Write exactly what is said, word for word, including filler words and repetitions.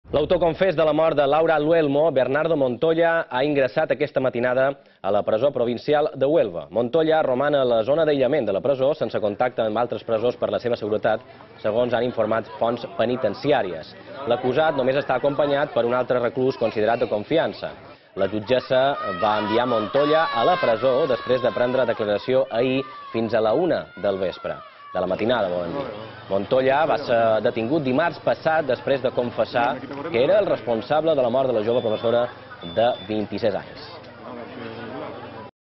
L'autoconfés de la mort de Laura Luelmo, Bernardo Montoya, ha ingressat aquesta matinada a la presó provincial de Huelva. Montoya roman a la zona d'aïllament de la presó sense contacte amb altres presors per la seva seguretat, segons han informat fonts penitenciàries. L'acusat només està acompanyat per un altre reclús considerat de confiança. La jutgessa va enviar Montoya a la presó després de prendre declaració ahir fins a la una del vespre. De la matinada, volen dir. Montoya va ser detingut dimarts passat després de confessar que era el responsable de la mort de la jove professora de vint-i-sis anys.